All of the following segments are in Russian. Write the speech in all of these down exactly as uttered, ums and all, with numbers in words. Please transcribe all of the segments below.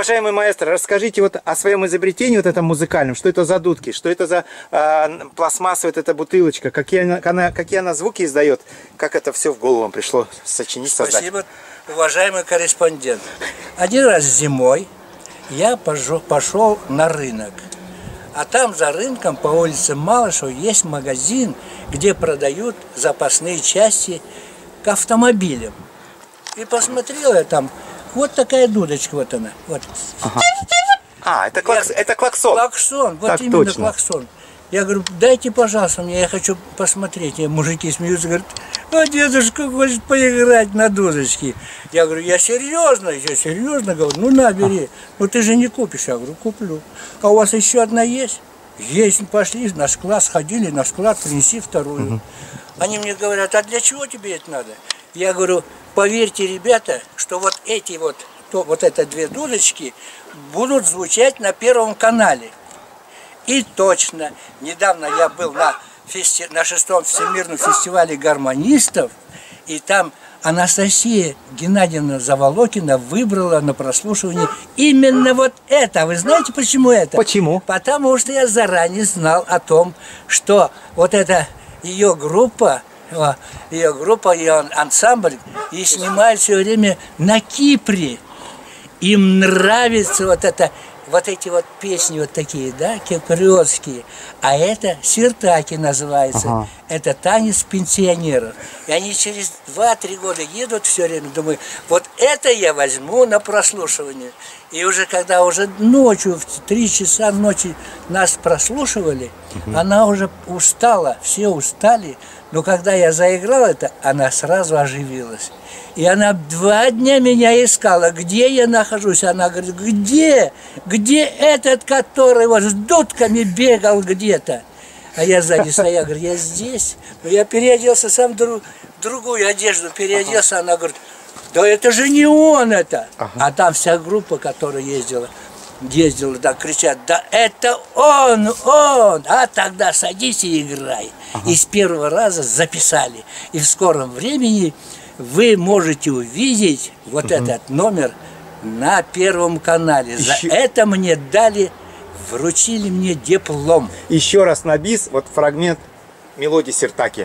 Уважаемый маэстро, расскажите вот о своем изобретении вот этом музыкальном. Что это за дудки? Что это за э, пластмассовая вот эта бутылочка? Какие она, какие она звуки издает? Как это все в голову вам пришло сочинить, создать? Спасибо, уважаемый корреспондент. Один раз зимой я пошел на рынок. А там за рынком по улице Малышева есть магазин, где продают запасные части к автомобилям. И посмотрел я там, вот такая дудочка, вот она. Вот. Ага. А, это, клакс, я, это клаксон. Клаксон, вот так именно точно. Клаксон. Я говорю, дайте, пожалуйста, мне, я хочу посмотреть. И мужики смеются, говорят, а дедушка хочет поиграть на дудочке. Я говорю, я серьезно, я серьезно говорю, ну на, бери. А. Ну ты же не купишь. Я говорю, куплю. А у вас еще одна есть? Есть, пошли на склад, сходили на склад, принеси вторую. Угу. Они мне говорят, а для чего тебе это надо? Я говорю, поверьте, ребята, что вот эти вот, то, вот это две дудочки будут звучать на Первом канале. И точно, недавно я был на, фести... на шестом Всемирном фестивале гармонистов, и там Анастасия Геннадьевна Заволокина выбрала на прослушивание именно вот это. Вы знаете, почему это? Почему? Потому что я заранее знал о том, что вот эта ее группа, ее группа, ее ансамбль, и снимают все время на Кипре. Им нравится вот это, вот эти вот песни вот такие, да, киприотские. А это сиртаки называется. Ага. Это танец пенсионеров. И они через два-три года едут все время, думаю, вот это я возьму на прослушивание. И уже когда уже ночью, в три часа ночи нас прослушивали, угу. Она уже устала, все устали. Но когда я заиграл это, она сразу оживилась. И она два дня меня искала, где я нахожусь. Она говорит, где? Где этот, который вот с дудками бегал где-то? А я сзади стоял, я говорю, я здесь. Но я переоделся сам в друг, другую одежду, переоделся. Ага. Она говорит, да это же не он это. Ага. А там вся группа, которая ездила, ездила, да, кричат, да это он, он. А тогда садись и играй. Ага. И с первого раза записали. И в скором времени вы можете увидеть вот угу. этот номер на Первом канале. За Еще... это мне дали, вручили мне диплом. Еще раз на бис, вот фрагмент мелодии сиртаки.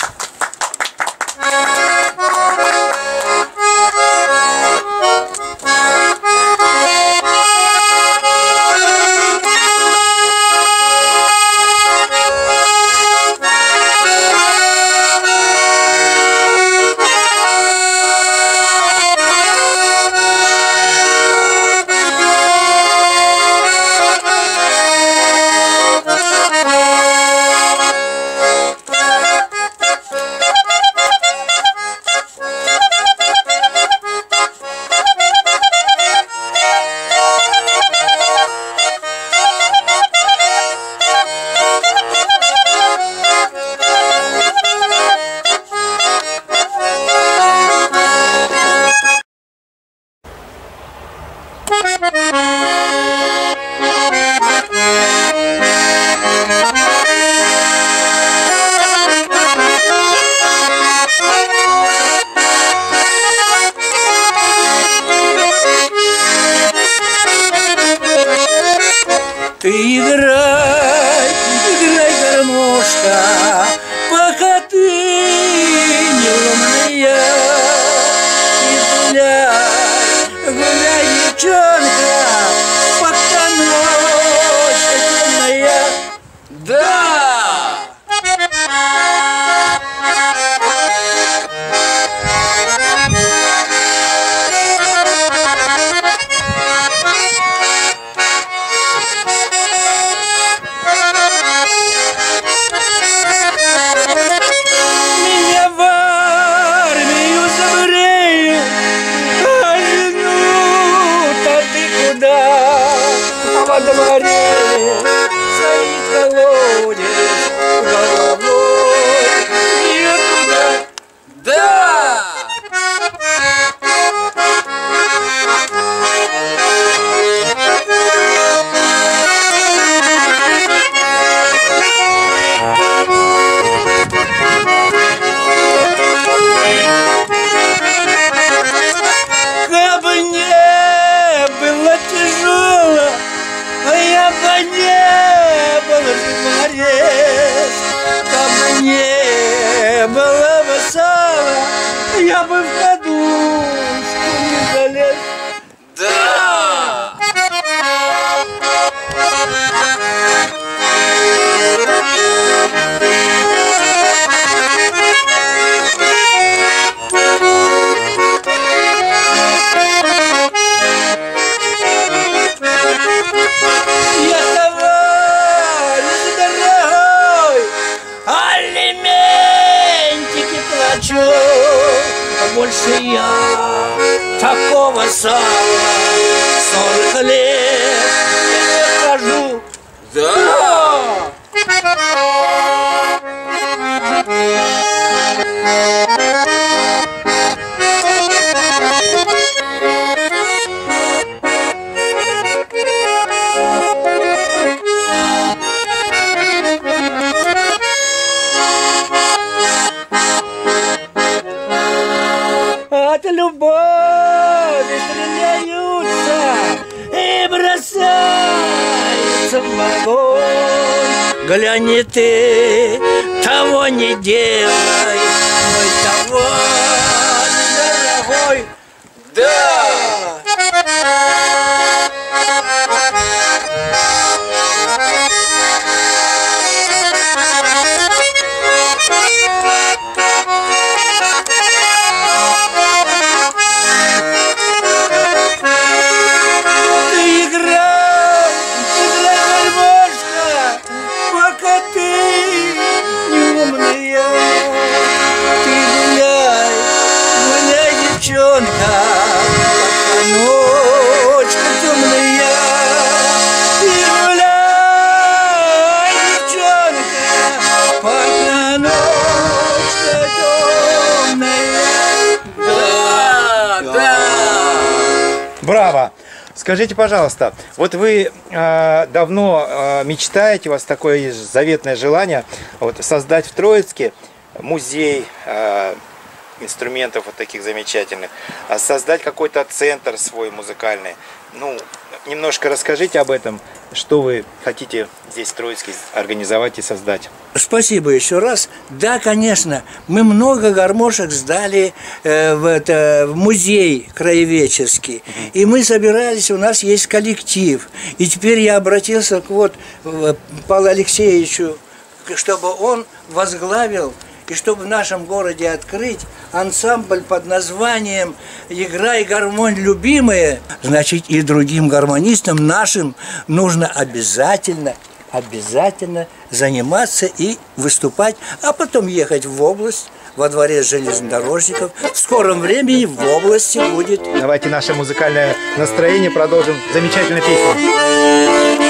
Ты играй, играй, гармошка, пока ты не ломная. И гуляй, гуляй, девчонка, пока ночь темная. Да! Во дворе стоит колодец головой некуда. Да! Как бы не было тяжело, Я бы в подушку не залез. Да! Больше я такого сала сорок лет не хожу. Да! От любови стреляются и бросаются в огонь. Глянь, ты того не делай, мой товарищ дорогой. Да! Браво! Скажите, пожалуйста, вот вы э, давно э, мечтаете, у вас такое заветное желание вот, создать в Троицке музей э, инструментов вот таких замечательных, а создать какой-то центр свой музыкальный. Ну, немножко расскажите об этом, что вы хотите здесь в Троицке организовать и создать. Спасибо еще раз. Да, конечно, мы много гармошек сдали э, в, это, в музей краеведческий. Mm-hmm. И мы собирались, у нас есть коллектив. И теперь я обратился к вот Павлу Алексеевичу, чтобы он возглавил, и чтобы в нашем городе открыть ансамбль под названием «Играй гармонь, любимые». Значит, и другим гармонистам нашим нужно обязательно, обязательно заниматься и выступать, а потом ехать в область, во дворе железнодорожников. В скором времени в области будет. Давайте наше музыкальное настроение продолжим замечательной песней.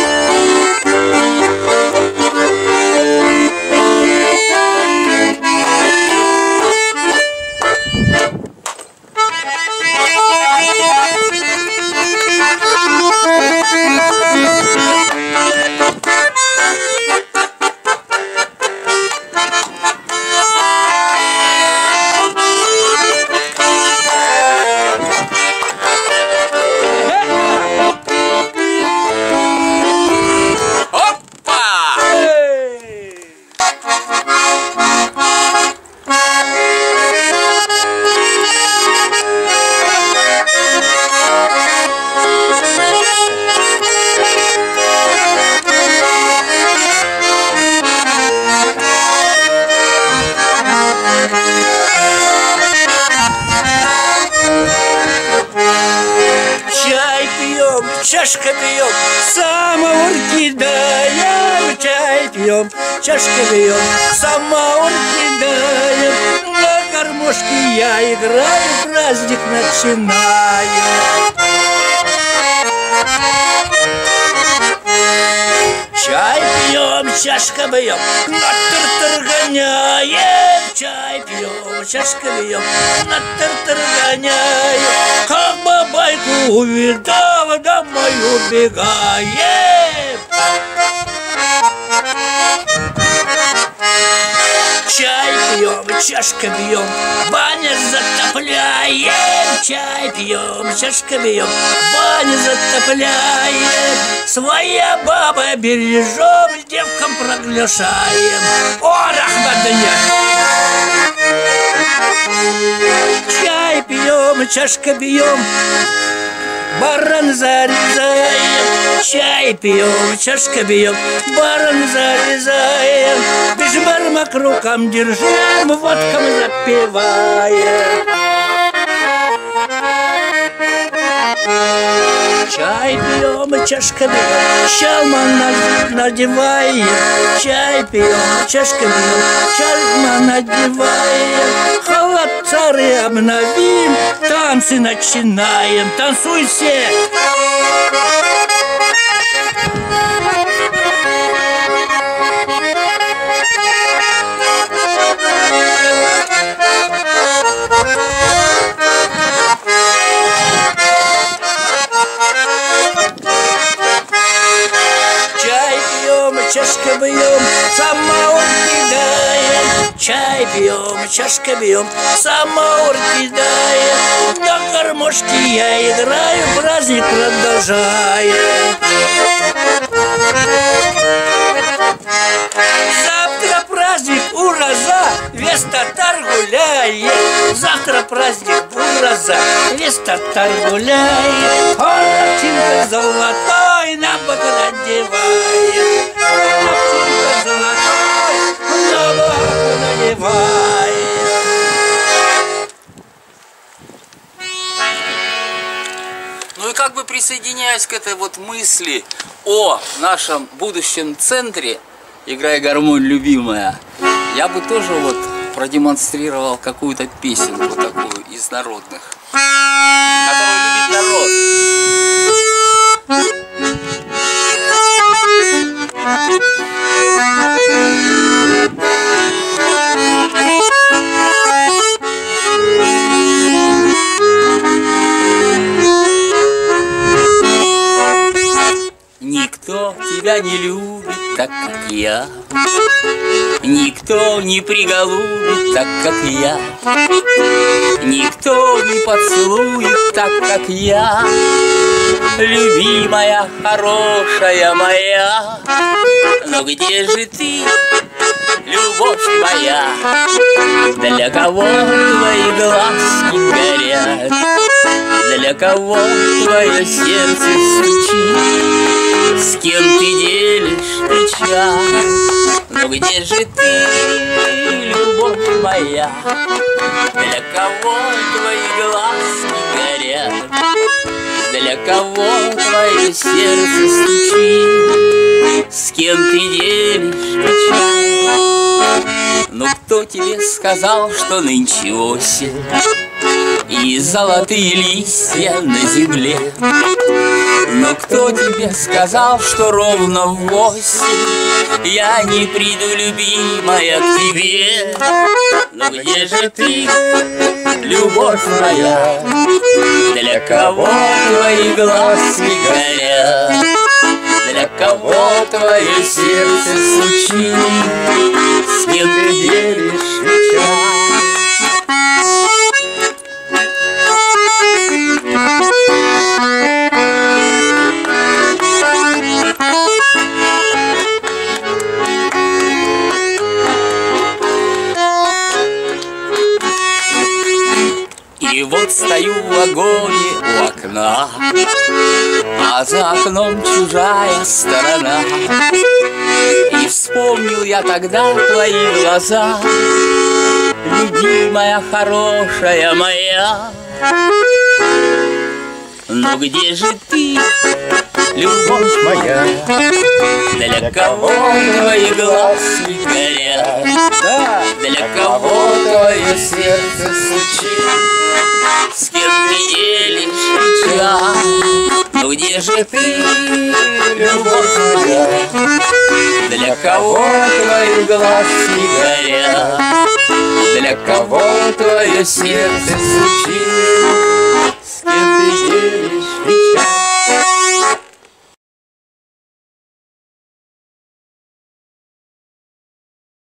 Чашка пьем, самовар кидаем, чай пьем, чашка пьем, самовар кидаем. На гармошке я играю, праздник начинаю. Чай пьем, чашка бьем, на тыр-тыр гоняем. Чай пьем, чашка бьем, на тыр-тыр гоняем. Как бабайку увидала, домой убегаем. Чай пьем, чашка бьем, баня затопляем. Чай пьем, чашка бьем, баня затопляем. Своя баба бережем, девкам проглашаем. О, рахматыня! Чай пьем, чашка бьем, баран зарезаем. Чай пьем, чашка бьем, баран зарезаем. Бешбармак рукам держим, водком запиваем. Чай пьем, чашка бьем, шалман надеваем. Чай пьем, чашка бьем, шалман надеваем. Халат цары обновим, танцы начинаем. Танцуй все! Чашка бьем, самаур кидаем. Чай пьем, чашка бьем, самаур кидаем. На гармошке я играю, праздник продолжаем. Завтра праздник Ураза, весь татар гуляет. Завтра праздник Ураза, весь татар гуляет. Лапчинка золотой на бок надевает. Лапчинка золотой на бок надевает. Ну и как бы присоединяясь к этой вот мысли о нашем будущем центре, играя гармонь, любимая, я бы тоже вот продемонстрировал какую-то песенку такую из народных, которую любит народ. Никто тебя не любит так, как я. Никто не приголубит так, как я. Никто не поцелует так, как я. Любимая, хорошая моя. Но где же ты, любовь моя? Для кого твои глазки горят? Для кого твое сердце стучит? С кем ты делишь печаль? Но где же ты, любовь моя? Для кого твои глазки горят? Для кого твое сердце стучит? С кем ты делишь печаль? Ну кто тебе сказал, что нынче осень и золотые листья на земле? Но кто тебе сказал, что ровно в восемь я не приду, любимая, к тебе? Но где же ты, любовь моя? Для кого твои глазки горят? Для кого твое сердце стучит? С кем ты делишь печаль? И вот стою в вагоне у окна, а за окном чужая сторона. И вспомнил я тогда твои глаза, любимая, хорошая моя. Но где же ты, любовь моя? Для кого твои глазки горят? Для кого твое сердце стучит? С кем ты делишь печаль? Ну где же ты, любовь моя? Для кого твои глазки горят? Для кого твое сердце стучит?